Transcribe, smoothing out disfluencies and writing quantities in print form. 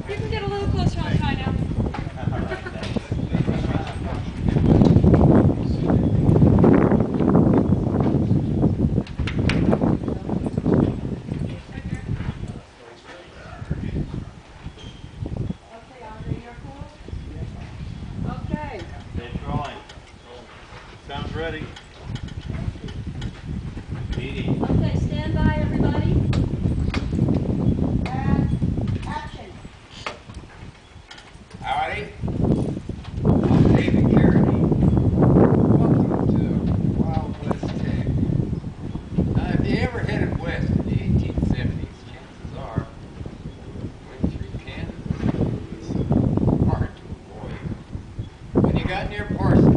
You can get a little closer on time now. Sounds ready. Okay, stand by everybody. And action. Howdy. I'm David Carradine. Welcome to Wild West Tech. If you ever headed west in the 1870s, chances are went through Kansas. It's hard to avoid. When you got near Parsons,